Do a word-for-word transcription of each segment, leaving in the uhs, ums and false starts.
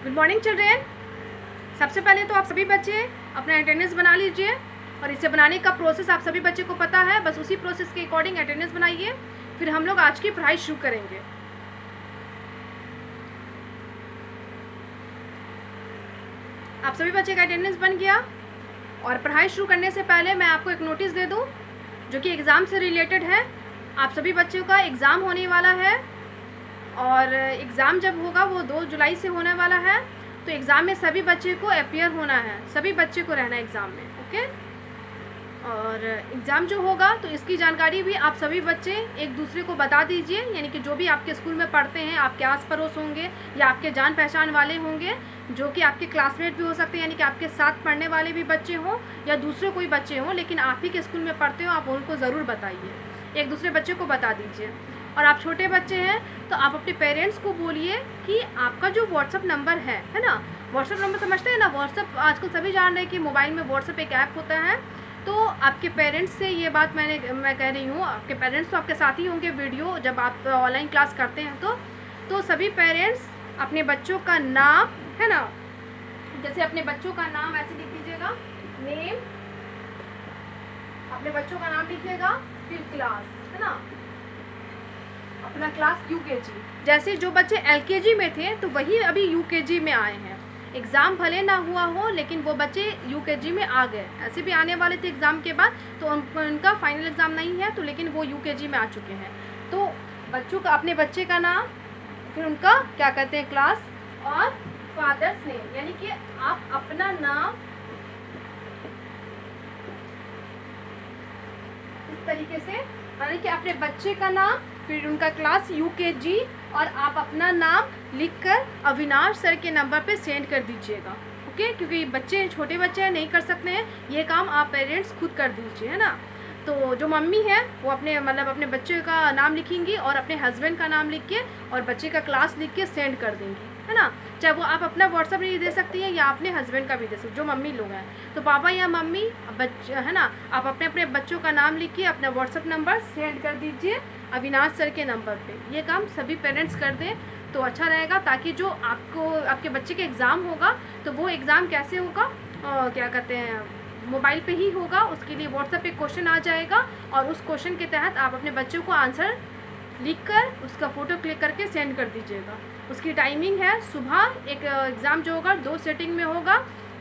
Good morning children. सबसे पहले तो आप सभी बच्चे अपना अटेंडेंस बना लीजिए और इसे बनाने का प्रोसेस आप सभी बच्चे को पता है, बस उसी प्रोसेस के अकॉर्डिंग अटेंडेंस बनाइए। फिर हम लोग आज की पढ़ाई शुरू करेंगे। आप सभी बच्चे का अटेंडेंस बन गया और पढ़ाई शुरू करने से पहले मैं आपको एक नोटिस दे दूं जो कि एग्ज़ाम से रिलेटेड है। आप सभी बच्चों का एग्ज़ाम होने वाला है और एग्ज़ाम जब होगा वो दो जुलाई से होने वाला है। तो एग्ज़ाम में सभी बच्चे को अपीयर होना है, सभी बच्चे को रहना है एग्ज़ाम में, ओके। और एग्ज़ाम जो होगा तो इसकी जानकारी भी आप सभी बच्चे एक दूसरे को बता दीजिए, यानी कि जो भी आपके स्कूल में पढ़ते हैं, आपके आस पड़ोस होंगे या आपके जान पहचान वाले होंगे, जो कि आपके क्लासमेट भी हो सकते हैं, यानी कि आपके साथ पढ़ने वाले भी बच्चे हों या दूसरे कोई बच्चे हों, लेकिन आप ही के स्कूल में पढ़ते हो, आप उनको ज़रूर बताइए, एक दूसरे बच्चे को बता दीजिए। और आप छोटे बच्चे हैं तो आप अपने पेरेंट्स को बोलिए कि आपका जो व्हाट्सअप नंबर है है ना, व्हाट्सअप नंबर समझते हैं ना, व्हाट्सअप आजकल सभी जान रहे हैं कि मोबाइल में व्हाट्सअप एक ऐप होता है। तो आपके पेरेंट्स से ये बात मैंने मैं कह रही हूँ, आपके पेरेंट्स तो आपके साथ ही होंगे वीडियो जब आप ऑनलाइन क्लास करते हैं तो तो सभी पेरेंट्स अपने बच्चों का नाम है ना, जैसे अपने बच्चों का नाम ऐसे लिख दीजिएगा, नेम, अपने बच्चों का नाम लिखिएगा, फिर क्लास है ना, अपना क्लास यूकेजी। जैसे जो बच्चे एलकेजी में थे तो वही अभी यूकेजी में आए हैं। एग्ज़ाम भले ना हुआ हो लेकिन वो बच्चे यूकेजी में आ गए, ऐसे भी आने वाले थे एग्ज़ाम के बाद, तो उन, उनका फाइनल एग्ज़ाम नहीं है तो लेकिन वो यूकेजी में आ चुके हैं। तो बच्चों का अपने बच्चे का नाम, फिर उनका क्या कहते हैं क्लास और फादर्स नेम, यानी कि आप अपना नाम इस तरीके से, यानी कि अपने बच्चे का नाम, फिर उनका क्लास यूकेजी और आप अपना नाम लिखकर अविनाश सर के नंबर पे सेंड कर दीजिएगा, ओके। क्योंकि बच्चे छोटे बच्चे हैं, नहीं कर सकते हैं ये काम, आप पेरेंट्स खुद कर दीजिए, है ना। तो जो मम्मी है वो अपने मतलब अपने बच्चे का नाम लिखेंगी और अपने हस्बैंड का नाम लिख के और बच्चे का क्लास लिख के सेंड कर देंगी, है ना। चाहे वो आप अपना व्हाट्सअप नहीं दे सकती हैं या अपने हस्बैंड का भी दे सकते, जो मम्मी लोग हैं। तो पापा या मम्मी बच्चे है ना, आप अपने अपने बच्चों का नाम लिख के अपना व्हाट्सअप नंबर सेंड कर दीजिए अविनाश सर के नंबर पे। ये काम सभी पेरेंट्स कर दें तो अच्छा रहेगा, ताकि जो आपको आपके बच्चे के एग्ज़ाम होगा तो वो एग्ज़ाम कैसे होगा, आ, क्या कहते हैं, मोबाइल पे ही होगा। उसके लिए व्हाट्सएप पे क्वेश्चन आ जाएगा और उस क्वेश्चन के तहत आप अपने बच्चों को आंसर लिखकर उसका फ़ोटो क्लिक करके सेंड कर दीजिएगा। उसकी टाइमिंग है सुबह, एक एग्ज़ाम जो होगा दो सेटिंग में होगा,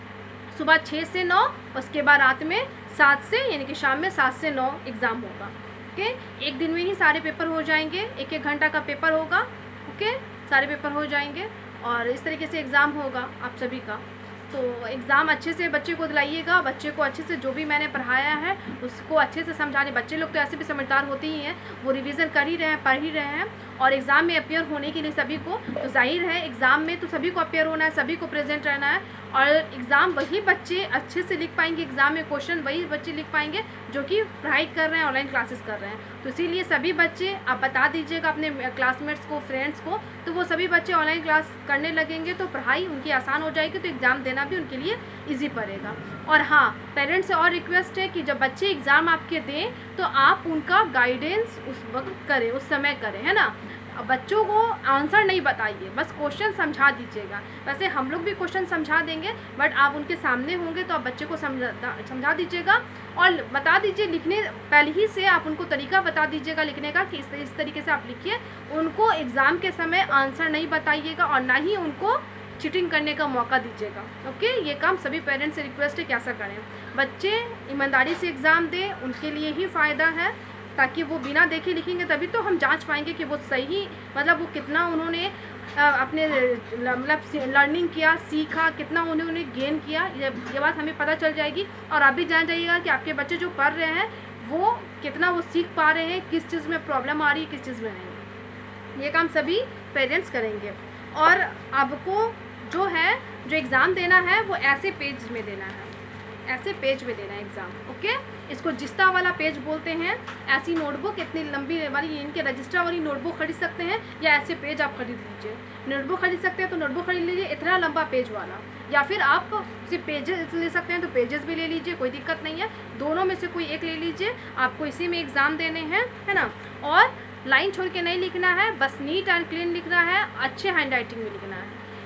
सुबह छः से नौ, उसके बाद रात में सात से, यानी कि शाम में सात से नौ एग्ज़ाम होगा, ओके। एक दिन में ही सारे पेपर हो जाएंगे, एक एक घंटा का पेपर होगा, ओके, सारे पेपर हो जाएंगे और इस तरीके से एग्ज़ाम होगा आप सभी का। तो एग्ज़ाम अच्छे से बच्चे को दिलाइएगा, बच्चे को अच्छे से जो भी मैंने पढ़ाया है उसको अच्छे से समझाने। बच्चे लोग तो ऐसे भी समझदार होते ही हैं, वो रिवीज़न कर ही रहे हैं, पढ़ ही रहे हैं। और एग्ज़ाम में अपीयर होने के लिए सभी को, तो जाहिर है एग्ज़ाम में तो सभी को अपीयर होना है, सभी को प्रेजेंट रहना है। और एग्ज़ाम वही बच्चे अच्छे से लिख पाएंगे, एग्ज़ाम में क्वेश्चन वही बच्चे लिख पाएंगे जो कि पढ़ाई कर रहे हैं, ऑनलाइन क्लासेस कर रहे हैं। तो इसीलिए सभी बच्चे आप बता दीजिएगा अपने क्लासमेट्स को, फ्रेंड्स को, तो वो सभी बच्चे ऑनलाइन क्लास करने लगेंगे तो पढ़ाई उनकी आसान हो जाएगी, तो एग्ज़ाम देना भी उनके लिए ईजी पड़ेगा। और हाँ, पेरेंट्स से और रिक्वेस्ट है कि जब बच्चे एग्ज़ाम आपके दें तो आप उनका गाइडेंस उस वक्त करें, उस समय करें, है ना। बच्चों को आंसर नहीं बताइए, बस क्वेश्चन समझा दीजिएगा। वैसे हम लोग भी क्वेश्चन समझा देंगे, बट आप उनके सामने होंगे तो आप बच्चे को समझा समझा दीजिएगा और बता दीजिए, लिखने पहले ही से आप उनको तरीका बता दीजिएगा लिखने का कि इस, इस तरीके से आप लिखिए। उनको एग्ज़ाम के समय आंसर नहीं बताइएगा और ना ही उनको चीटिंग करने का मौका दीजिएगा, ओके। ये काम सभी पेरेंट्स से रिक्वेस्ट है कि ऐसा करें। बच्चे ईमानदारी से एग्ज़ाम दें, उनके लिए ही फ़ायदा है, ताकि वो बिना देखे लिखेंगे तभी तो हम जांच पाएंगे कि वो सही, मतलब वो कितना उन्होंने अपने मतलब लर्निंग किया, सीखा, कितना उन्होंने गेन किया, ये ये बात हमें पता चल जाएगी। और आप भी जान जाइएगा कि आपके बच्चे जो पढ़ रहे हैं वो कितना वो सीख पा रहे हैं, किस चीज़ में प्रॉब्लम आ रही है, किस चीज़ में नहीं। ये काम सभी पेरेंट्स करेंगे। और आपको जो है जो एग्ज़ाम देना है वो ऐसे पेज में देना है, ऐसे पेज में देना है एग्ज़ाम, ओके। इसको जिस्ता वाला पेज बोलते हैं। ऐसी नोटबुक इतनी लंबी वाली, इनके रजिस्टर वाली नोटबुक खरीद सकते हैं या ऐसे पेज आप खरीद लीजिए। नोटबुक खरीद सकते हैं तो नोटबुक खरीद लीजिए इतना लंबा पेज वाला, या फिर आप सिर्फ पेजेस ले सकते हैं तो पेजेस भी ले लीजिए, कोई दिक्कत नहीं है। दोनों में से कोई एक ले लीजिए, आपको इसी में एग्ज़ाम देने हैं, है ना। और लाइन छोड़ के नहीं लिखना है, बस नीट एंड क्लीन लिखना है, अच्छे हैंड राइटिंग में लिखना है।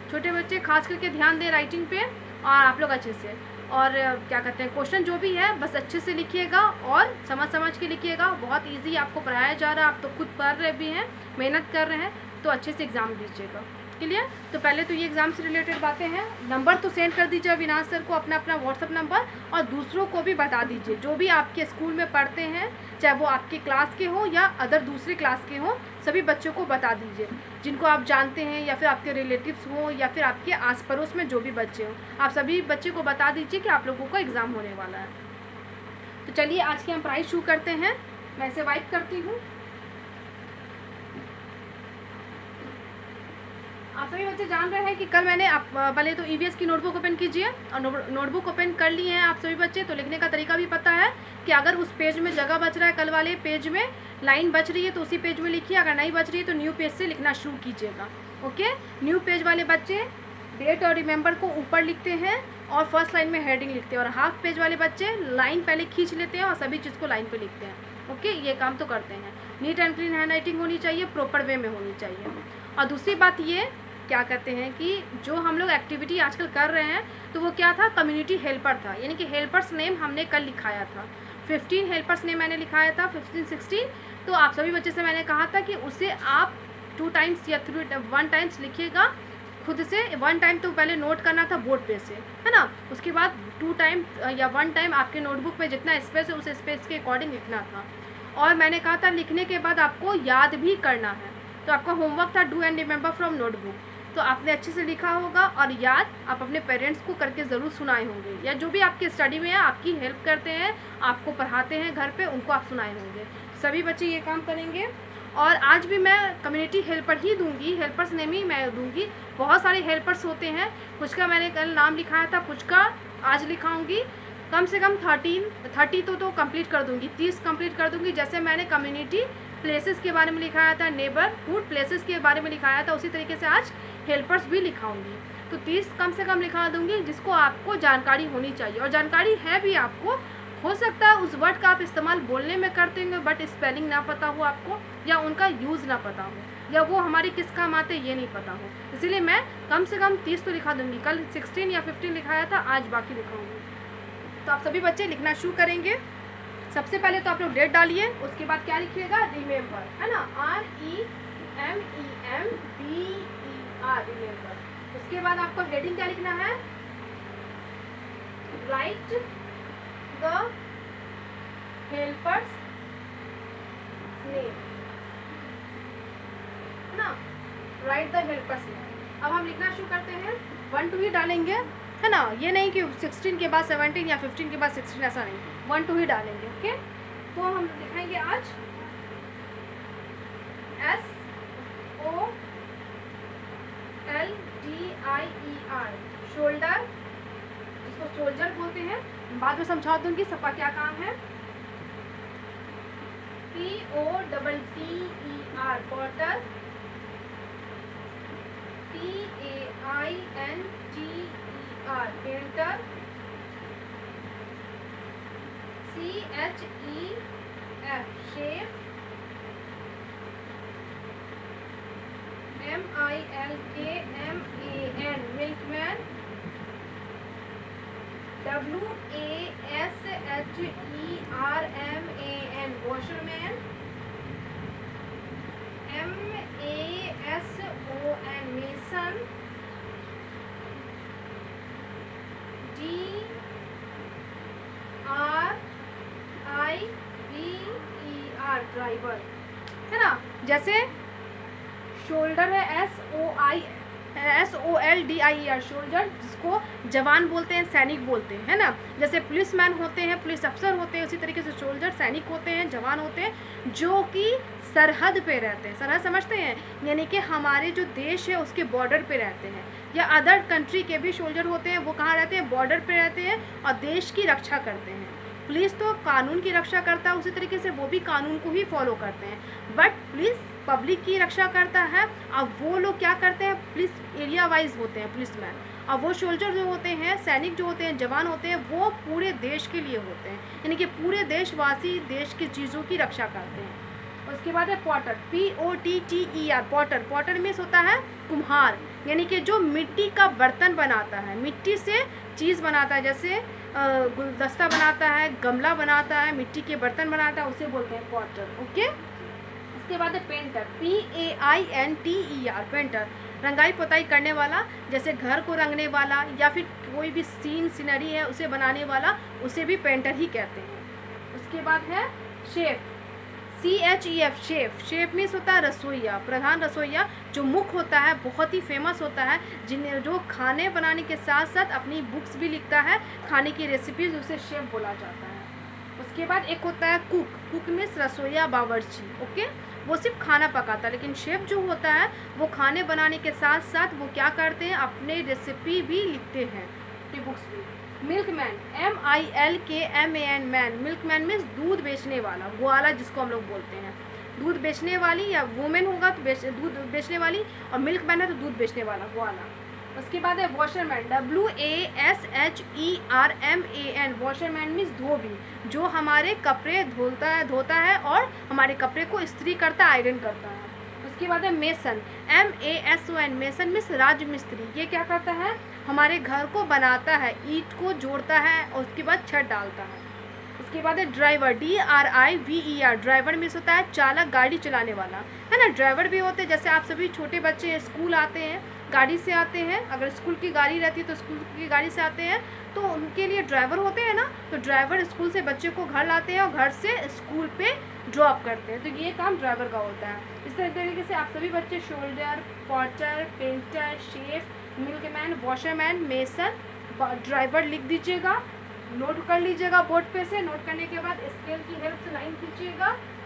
छोटे बच्चे खास करके ध्यान दें राइटिंग पे, और आप लोग अच्छे से, और क्या कहते हैं, क्वेश्चन जो भी है बस अच्छे से लिखिएगा और समझ समझ के लिखिएगा। बहुत इजी आपको पढ़ाया जा रहा है, आप तो खुद पढ़ रहे भी हैं, मेहनत कर रहे हैं, तो अच्छे से एग्ज़ाम दीजिएगा। क्लियर? तो पहले तो ये एग्ज़ाम से रिलेटेड बातें हैं। नंबर तो सेंड कर दीजिए अविनाश सर को, अपना अपना व्हाट्सअप नंबर, और दूसरों को भी बता दीजिए जो भी आपके स्कूल में पढ़ते हैं, चाहे वो आपके क्लास के हों या अदर दूसरे क्लास के हों, सभी बच्चों को बता दीजिए जिनको आप जानते हैं, या फिर आपके रिलेटिव्स हों, या फिर आपके आस पड़ोस में जो भी बच्चे हों, आप सभी बच्चे को बता दीजिए कि आप लोगों का एग्ज़ाम होने वाला है। तो चलिए आज की हम पढ़ाई शुरू करते हैं। मैं इसे वाइप करती हूँ। आप सभी बच्चे जान रहे हैं कि कल मैंने आप पहले तो ईवीएस की नोटबुक ओपन कीजिए, और नोटबुक ओपन कर लिए हैं आप सभी बच्चे, तो लिखने का तरीका भी पता है कि अगर उस पेज में जगह बच रहा है, कल वाले पेज में लाइन बच रही है तो उसी पेज में लिखिए, अगर नहीं बच रही है तो न्यू पेज से लिखना शुरू कीजिएगा। ओके, न्यू पेज वाले बच्चे डेट और रिमेंबर को ऊपर लिखते हैं और फर्स्ट लाइन में हेडिंग लिखते हैं, और हाफ पेज वाले बच्चे लाइन पहले खींच लेते हैं और सभी चीज़ को लाइन पर लिखते हैं। ओके, ये काम तो करते हैं। Neat and clean hand writing होनी चाहिए, प्रॉपर वे में होनी चाहिए। और दूसरी बात ये क्या कहते हैं कि जो हम लोग एक्टिविटी आजकल कर रहे हैं, तो वो क्या था, कम्युनिटी हेल्पर था, यानी कि हेल्पर्स नेम हमने कल लिखाया था। फिफ्टीन हेल्पर्स नेम मैंने लिखाया था, फिफ्टीन सिक्सटीन। तो आप सभी बच्चे से मैंने कहा था कि उसे आप टू टाइम्स या थ्री वन टाइम्स लिखिएगा खुद से। वन टाइम तो पहले नोट करना था बोर्ड पे से, है ना, उसके बाद टू टाइम या वन टाइम आपके नोटबुक में जितना स्पेस है उस स्पेस के अकॉर्डिंग लिखना था। और मैंने कहा था लिखने के बाद आपको याद भी करना है, तो आपका होमवर्क था do and remember from notebook. तो आपने अच्छे से लिखा होगा, और याद आप अपने पेरेंट्स को करके ज़रूर सुनाए होंगे, या जो भी आपके स्टडी में है, आपकी हेल्प करते हैं, आपको पढ़ाते हैं घर पे, उनको आप सुनाए होंगे। सभी बच्चे ये काम करेंगे। और आज भी मैं कम्युनिटी हेल्पर ही दूंगी, हेल्पर्स नेम ही मैं दूंगी। बहुत सारे हेल्पर्स होते हैं, कुछ का मैंने कल नाम लिखाया था, कुछ का आज लिखाऊंगी। कम से कम थर्टीन थर्टी तो तो कंप्लीट कर दूंगी, तीस कंप्लीट कर दूंगी। जैसे मैंने कम्युनिटी प्लेसेस के बारे में लिखाया था, नेबरहुड प्लेसेस के बारे में लिखाया था, उसी तरीके से आज हेल्पर्स भी लिखाऊंगी। तो तीस कम से कम लिखा दूंगी, जिसको आपको जानकारी होनी चाहिए, और जानकारी है भी आपको। हो सकता है उस वर्ड का आप इस्तेमाल बोलने में करते होंगे, बट स्पेलिंग ना पता हो आपको, या उनका यूज़ ना पता हो, या वो हमारे किस काम आते ये नहीं पता हो। इसीलिए मैं कम से कम तीस तो लिखा दूंगी। कल सिक्सटीन या फिफ्टीन लिखाया था, आज बाकी लिखाऊंगी। तो आप सभी बच्चे लिखना शुरू करेंगे। सबसे पहले तो आप लोग डेट डालिए, उसके बाद क्या लिखिएगा, रिमेंबर, है ना, R E M E M B E R, remember. उसके बाद आपको हेडिंग क्या लिखना है, राइट द हेल्पर्स नेम, है ना, राइट द हेल्पर्स नेम। अब हम लिखना शुरू करते हैं, वन टू ही डालेंगे, है ना, ये नहीं कि सिक्सटीन के बाद सेवनटीन या फिफ्टीन के बाद सिक्सटीन, ऐसा नहीं, वन टू ही डालेंगे। ओके, तो हम लिखेंगे आज S O L D I E R, shoulder, जिसको सोल्जर बोलते हैं, बाद में समझा दूंगी सबका क्या काम है। P O double T E R, porter, T A I N T E R, painter, C H E F, chef, M I L K M A N, milkman, W A S H E R M A N, washerman, M A S O N, mason, D R I V E R, driver, है ना। जैसे shoulder है, S O I S O L D I R, shoulder, जिसको जवान बोलते हैं, सैनिक बोलते हैं, है ना। जैसे पुलिस मैन होते हैं, पुलिस अफसर होते हैं, उसी तरीके से शोल्डर सैनिक होते हैं, जवान होते हैं, जो कि सरहद पे रहते हैं। सरहद समझते हैं, यानी कि हमारे जो देश है उसके बॉर्डर पे रहते हैं। या अदर कंट्री के भी सोल्जर होते हैं, वो कहाँ रहते हैं, बॉर्डर पे रहते हैं और देश की रक्षा करते हैं। पुलिस तो कानून की रक्षा करता है, उसी तरीके से वो भी कानून को ही फॉलो करते हैं। बट पुलिस पब्लिक की रक्षा करता है। अब वो लोग क्या करते हैं, पुलिस एरिया वाइज होते हैं पुलिस मैन, और वो सोल्जर जो होते हैं, सैनिक जो होते हैं, जवान होते हैं, वो पूरे देश के लिए होते हैं, यानी कि पूरे देशवासी देश की चीज़ों की रक्षा करते हैं। उसके बाद है potter, P O T T E R, potter. Potter means होता है कुम्हार, यानी कि जो मिट्टी का बर्तन बनाता है, मिट्टी से चीज़ बनाता है, जैसे गुलदस्ता बनाता है, गमला बनाता है, मिट्टी के बर्तन बनाता है, उसे बोलते हैं पॉटर। ओके। उसके बाद है painter, P A I N T E R, painter, रंगाई पोताई करने वाला, जैसे घर को रंगने वाला या फिर कोई भी सीन सीनरी है उसे बनाने वाला, उसे भी पेंटर ही कहते हैं। उसके बाद है chef, C H E F, chef. Chef means होता है रसोइया, प्रधान रसोइया, जो मुख्य होता है, बहुत ही फेमस होता है, जिन्हें जो खाने बनाने के साथ साथ अपनी बुक्स भी लिखता है, खाने की रेसिपीज, उसे शेफ बोला जाता है। उसके बाद एक होता है कुक, कुक मीन्स रसोइया, बावर्ची। ओके, वो सिर्फ खाना पकाता है, लेकिन शेफ जो होता है वो खाने बनाने के साथ साथ वो क्या करते हैं, अपने रेसिपी भी लिखते हैं, अपनी बुक्स भी। Milkman, M I L K M A N, man, milkman means दूध बेचने वाला, ग्वाला जिसको हम लोग बोलते हैं, दूध बेचने वाली, या वुमेन होगा तो बेच दूध बेचने वाली, और मिल्कमैन है तो दूध बेचने वाला, ग्वाला। उसके बाद है washerman, W A S H E R M A N, washerman means धोबी, जो हमारे कपड़े धोता है धोता है और हमारे कपड़े को इस्त्री करता है, आयरन करता है। उसके बाद है mason, M A S O N, mason means राजमिस्त्री, ये क्या करता है, हमारे घर को बनाता है, ईंट को जोड़ता है और उसके बाद छत डालता है। उसके बाद है driver, D R I V E R, driver means होता है चालक, गाड़ी चलाने वाला, है ना। ड्राइवर भी होते हैं, जैसे आप सभी छोटे बच्चे स्कूल आते हैं, गाड़ी से आते हैं, अगर स्कूल की गाड़ी रहती है तो स्कूल की गाड़ी से आते हैं, तो उनके लिए ड्राइवर होते हैं ना। तो ड्राइवर स्कूल से बच्चे को घर लाते हैं और घर से स्कूल पे ड्रॉप करते हैं, तो ये काम ड्राइवर का होता है। इस तरीके से आप सभी बच्चे shoulder, potter, painter, chef, milkman, washerman, mason, driver लिख दीजिएगा, नोट कर लीजिएगा बोर्ड पे से। नोट करने के बाद स्केल की हेल्प से लाइन खींचिएगा,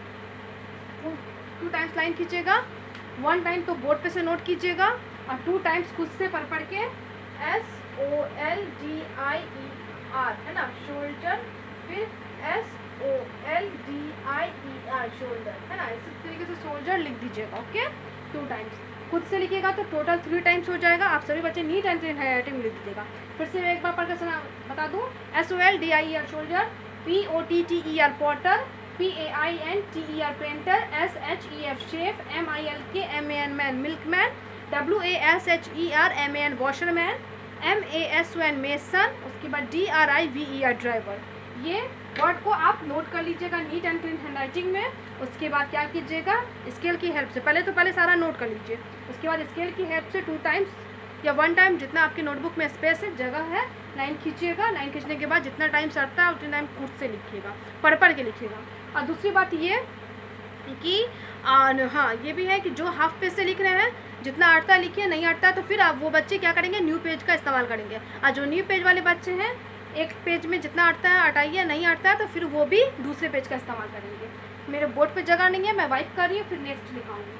टू टाइम्स लाइन खींचिएगा, वन टाइम तो बोर्ड पे से नोट कीजिएगा और टू टाइम्स खुद से पढ़ पढ़ के, S O L D I E R, है ना, शोल्डर, फिर S O L D I E R, shoulder, है ना। इसी तरीके से शोल्डर लिख दीजिएगा। ओके, टू टाइम्स खुद से लिखिएगा तो टोटल थ्री टाइम्स हो जाएगा। आप सभी बच्चे नीट एंड क्लीन हैंडराइटिंग लिख दीजिएगा। फिर से मैं एक बार पढ़कर सुना बता दूँ, S O L D I E R shoulder, P O T T E R potter, P A I N T E R painter, S H E F chef, M I L K M A N man milkman, W A S H E R M A N washerman, M A S O N mason, उसके बाद D R I V E R driver. ये word को आप note कर लीजिएगा NEET and clean handwriting में। उसके बाद क्या कीजिएगा, स्केल की हेल्प से, पहले तो पहले सारा नोट कर लीजिए, उसके बाद स्केल की हेल्प से टू टाइम्स या वन टाइम, जितना आपकी नोटबुक में स्पेस है, जगह है, लाइन खींचिएगा। लाइन खींचने के बाद जितना टाइम सरता है उतना टाइम खुद से लिखिएगा, पढ़ पढ़ के लिखिएगा। और दूसरी बात ये कि हाँ ये भी है कि जो हाफ पेज से लिख रहे हैं, जितना अटता है लिखिए, नहीं अटता तो फिर आप वो बच्चे क्या करेंगे, न्यू पेज का इस्तेमाल करेंगे। और जो न्यू पेज वाले बच्चे हैं, एक पेज में जितना अटता है अटाइए, नहीं अटता है तो फिर वो भी दूसरे पेज का इस्तेमाल करेंगे। मेरे बोर्ड पे जगह नहीं है, मैं वाइप कर रही हूँ, फिर नेक्स्ट लिखाऊंगी।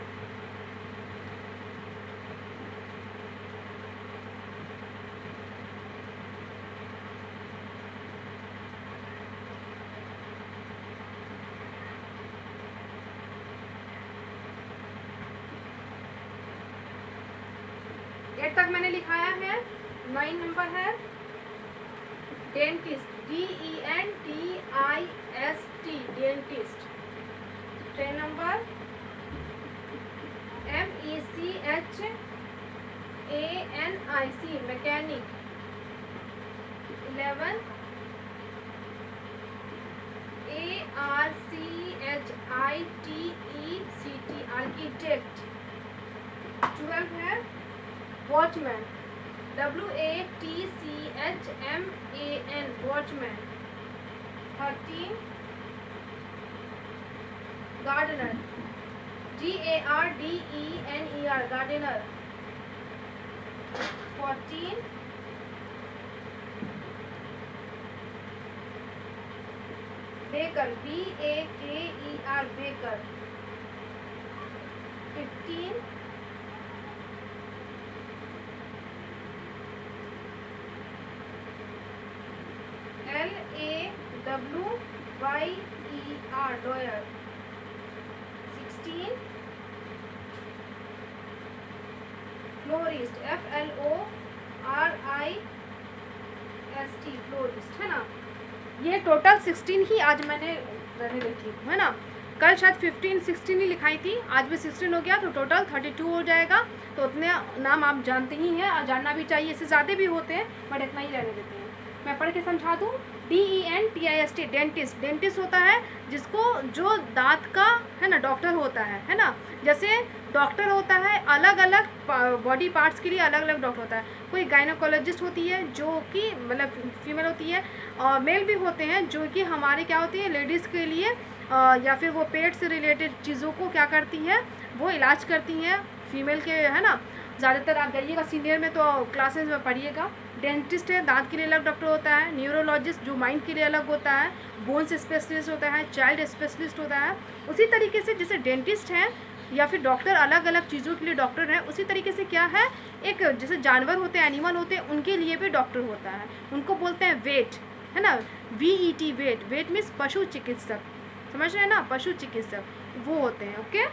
एट तक मैंने लिखाया है। नाइन नंबर है dentist, D E N T I S T, dentist. Ten number M E C H A N I C, mechanic. Eleven A R C H I T E C T, architect. Twelve है watchman, W A T C H M A N, watchman. Thirteen gardener, G A R D E N E R, gardener. Fourteen baker, B A K E R, baker. Fifteen L A W Y E R, lawyer. Sixteen florist, F L O R I S T, florist, है ना। ये total sixteen ही आज मैंने रहने रखी है ना। कल शायद फिफ्टीन सिक्सटीन ही लिखाई थी, आज भी सिक्सटीन हो गया, तो टोटल थर्टी टू हो जाएगा। तो उतने नाम आप जानते ही हैं और जानना भी चाहिए, इससे ज़्यादा भी होते हैं बट इतना ही रहने देते हैं। मैं पढ़ के समझा दूँ। D E N T I S T, dentist. Dentist होता है जिसको जो दांत का है ना डॉक्टर होता है है ना। जैसे डॉक्टर होता है अलग अलग बॉडी पार्ट्स के लिए अलग अलग डॉक्टर होता है। कोई गायनोकोलॉजिस्ट होती है जो कि मतलब फीमेल होती है, और मेल भी होते हैं जो कि हमारे क्या होती है लेडीज़ के लिए, आ, या फिर वो पेट से रिलेटेड चीज़ों को क्या करती हैं, वो इलाज करती हैं फीमेल के, है ना। ज़्यादातर आप जाइएगा सीनियर में तो क्लासेस में पढ़िएगा। डेंटिस्ट है, दांत के लिए अलग डॉक्टर होता है। न्यूरोलॉजिस्ट जो माइंड के लिए अलग होता है। बोन्स स्पेशलिस्ट होता है। चाइल्ड स्पेशलिस्ट होता है। उसी तरीके से जैसे डेंटिस्ट हैं या फिर डॉक्टर अलग अलग चीज़ों के लिए डॉक्टर हैं, उसी तरीके से क्या है, एक जैसे जानवर होते हैं, एनिमल होते हैं, उनके लिए भी डॉक्टर होता है। उनको बोलते हैं वेट, है ना, V E T, vet. Vet means पशु चिकित्सक, समझ रहे हैं ना, पशु चिकित्सक वो होते हैं। ओके,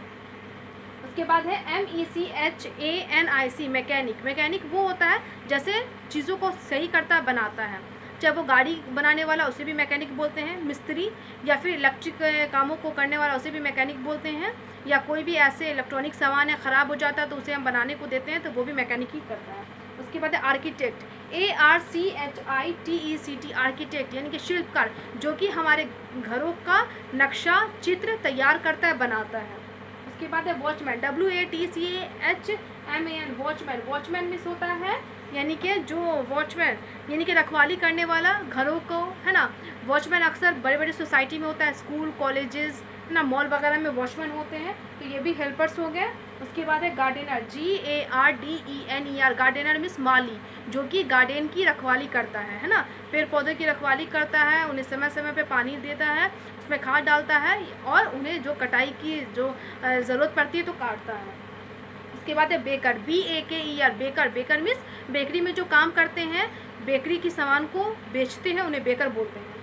उसके बाद है M E C H A N I C, mechanic. Mechanic वो होता है जैसे चीज़ों को सही करता है, बनाता है, चाहे वो गाड़ी बनाने वाला उसे भी मैकेनिक बोलते हैं। मिस्त्री या फिर इलेक्ट्रिक कामों को करने वाला उसे भी मैकेनिक बोलते हैं। या कोई भी ऐसे इलेक्ट्रॉनिक सामान है ख़राब हो जाता है तो उसे हम बनाने को देते हैं, तो वो भी मैकेनिक ही करता है। उसके बाद है architect, A R C H I T E C T, architect यानी कि शिल्पकार, जो कि हमारे घरों का नक्शा चित्र तैयार करता है, बनाता है। उसके बाद है watchman, W A T C A H M A N, watchman. Watchman means होता है यानी कि जो वॉचमैन यानी कि रखवाली करने वाला घरों को, है ना। वॉचमैन अक्सर बड़े बड़े सोसाइटी में होता है, स्कूल कॉलेजेस है ना, मॉल वगैरह में वॉचमैन होते हैं, तो ये भी हेल्पर्स हो गए। उसके बाद है gardener, G A R D E N E R, gardener means माली, जो कि गार्डन की रखवाली करता है है ना, पेड़ पौधों की रखवाली करता है, उन्हें समय समय पे पानी देता है, उसमें खाद डालता है और उन्हें जो कटाई की जो ज़रूरत पड़ती है तो काटता है। उसके बाद है baker, B A K E R, baker. Baker means bakery में जो काम करते हैं, बेकरी की सामान को बेचते हैं, उन्हें बेकर बोलते हैं।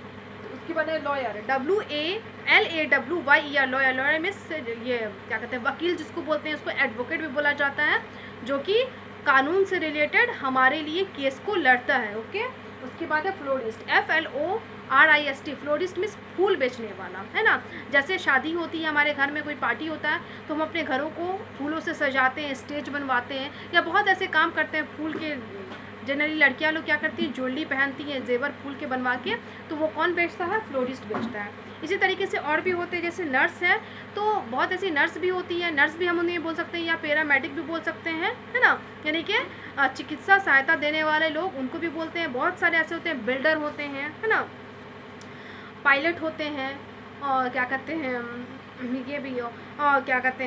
उसके बाद है lawyer, W A L A W Y E R, lawyer. Lawyer means ये क्या कहते हैं, वकील जिसको बोलते हैं, उसको एडवोकेट भी बोला जाता है, जो कि कानून से रिलेटेड हमारे लिए केस को लड़ता है। ओके, उसके बाद है florist, F L O R I S T, florist means फूल बेचने वाला, है ना। जैसे शादी होती है हमारे घर में, कोई पार्टी होता है तो हम अपने घरों को फूलों से सजाते हैं, स्टेज बनवाते हैं, या बहुत ऐसे काम करते हैं फूल के। जनरली लड़कियां लोग क्या करती हैं, ज्वेलरी पहनती हैं, जेवर फूल के बनवा के, तो वो कौन बेचता है, फ्लोरिस्ट बेचता है। इसी तरीके से और भी होते हैं, जैसे नर्स है, तो बहुत ऐसी नर्स भी होती है, नर्स भी हम उन्हें बोल सकते हैं, या पैरामेडिक भी बोल सकते हैं, है ना, यानी कि चिकित्सा सहायता देने वाले लोग, उनको भी बोलते हैं। बहुत सारे ऐसे होते हैं, बिल्डर होते हैं, है ना, पायलट होते हैं, और क्या कहते हैं ये भी हो, और क्या कहते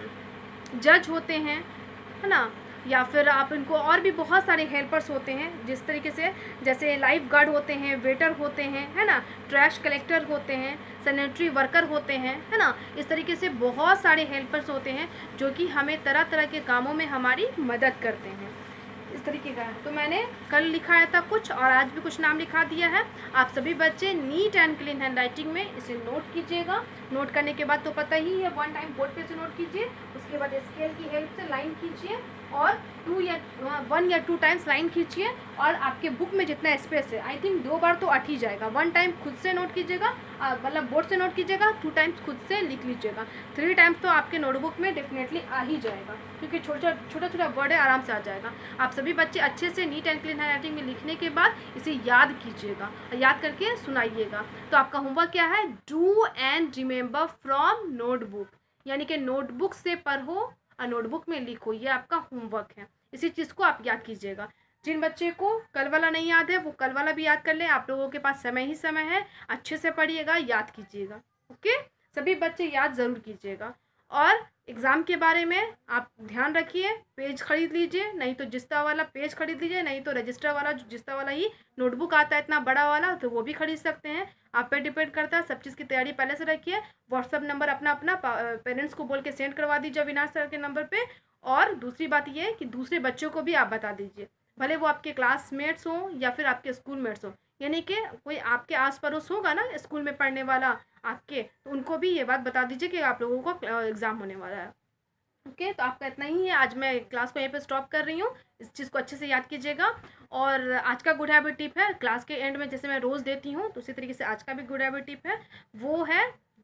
हैं जज होते हैं, है ना, या फिर आप इनको और भी बहुत सारे हेल्पर्स होते हैं, जिस तरीके से जैसे लाइफ गार्ड होते हैं, वेटर होते हैं, है ना, ट्रैश कलेक्टर होते हैं, सैनिटरी वर्कर होते हैं, है ना। इस तरीके से बहुत सारे हेल्पर्स होते हैं जो कि हमें तरह तरह के कामों में हमारी मदद करते हैं। इस तरीके का है। तो मैंने कल लिखाया था कुछ और आज भी कुछ नाम लिखा दिया है। आप सभी बच्चे neat and clean hand writing में इसे नोट कीजिएगा। नोट करने के बाद तो पता ही है, वन टाइम बोर्ड पे से नोट कीजिए, उसके बाद स्केल की हेल्प से लाइन खींचिए और टू या वन या टू टाइम्स लाइन खींचिए, और आपके बुक में जितना स्पेस है, आई थिंक दो बार तो अट ही जाएगा। वन टाइम खुद से नोट कीजिएगा, मतलब बोर्ड से नोट कीजिएगा, टू टाइम्स खुद से लिख लीजिएगा, थ्री टाइम्स तो आपके नोटबुक में डेफिनेटली आ ही जाएगा, क्योंकि छोटा छोटा छोटा वर्ड है, आराम से आ जाएगा। आप सभी बच्चे अच्छे से neat and clean hand writing में लिखने के बाद इसे याद कीजिएगा, याद करके सुनाइएगा। तो आपका होमवर्क क्या है, do and remember from notebook, यानी कि नोटबुक से पढ़ो और नोटबुक में लिखो, ये आपका होमवर्क है। इसी चीज़ को आप याद कीजिएगा। जिन बच्चे को कल वाला नहीं याद है वो कल वाला भी याद कर ले, आप लोगों के पास समय ही समय है, अच्छे से पढ़िएगा, याद कीजिएगा। ओके, सभी बच्चे याद ज़रूर कीजिएगा। और एग्ज़ाम के बारे में आप ध्यान रखिए, पेज खरीद लीजिए, नहीं तो जिस्ता वाला पेज खरीद लीजिए, नहीं तो रजिस्टर वाला जो जिस्ता वाला ही नोटबुक आता है इतना बड़ा वाला, तो वो भी खरीद सकते हैं। आप पे डिपेंड करता है, सब चीज़ की तैयारी पहले से रखिए। व्हाट्सअप नंबर अपना अपना पेरेंट्स को बोल के सेंड करवा दीजिए अविनाश सर के नंबर पे। और दूसरी बात ये है कि दूसरे बच्चों को भी आप बता दीजिए, भले वो आपके क्लासमेट्स हों या फिर आपके स्कूल मेट्स हों, यानी कि कोई आपके आस पड़ोस होगा ना स्कूल में पढ़ने वाला आपके, तो उनको भी ये बात बता दीजिए कि आप लोगों को एग्ज़ाम होने वाला है। ओके, तो आपका इतना ही है। आज मैं क्लास को यहीं पे स्टॉप कर रही हूँ, इस चीज़ को अच्छे से याद कीजिएगा। और आज का गुड हैबिट टिप है, क्लास के एंड में जैसे मैं रोज़ देती हूँ, तो उसी तरीके से आज का भी गुड हैबिट टिप है, वो है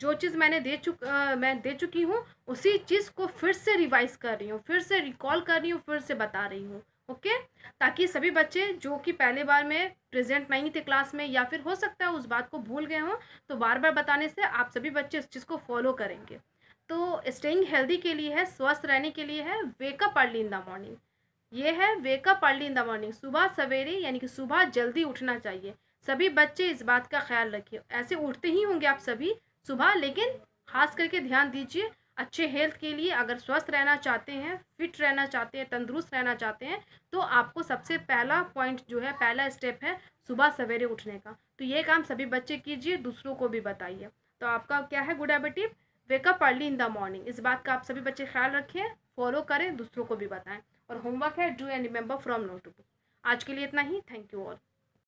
जो चीज़ मैंने दे चुक अ, मैं दे चुकी हूँ उसी चीज़ को फिर से रिवाइज़ कर रही हूँ, फिर से रिकॉल कर रही हूँ, फिर से बता रही हूँ। ओके? ताकि सभी बच्चे जो कि पहली बार में प्रेज़ेंट नहीं थे क्लास में या फिर हो सकता है उस बात को भूल गए हों, तो बार-बार बताने से आप सभी बच्चे इस चीज़ को फ़ॉलो करेंगे। तो स्टेइंग हेल्दी के लिए है, स्वस्थ रहने के लिए है, wake up early in the morning. ये है wake up early in the morning, सुबह सवेरे यानी कि सुबह जल्दी उठना चाहिए। सभी बच्चे इस बात का ख्याल रखिए। ऐसे उठते ही होंगे आप सभी सुबह, लेकिन खास करके ध्यान दीजिए अच्छे हेल्थ के लिए। अगर स्वस्थ रहना चाहते हैं, फिट रहना चाहते हैं, तंदुरुस्त रहना चाहते हैं, तो आपको सबसे पहला पॉइंट जो है, पहला स्टेप है सुबह सवेरे उठने का। तो ये काम सभी बच्चे कीजिए, दूसरों को भी बताइए। तो आपका क्या है good habit? Wake up early in the morning. इस बात का आप सभी बच्चे ख्याल रखें, फॉलो करें, दूसरों को भी बताएं। और होमवर्क है do and remember from notebook. आज के लिए इतना ही। Thank you all.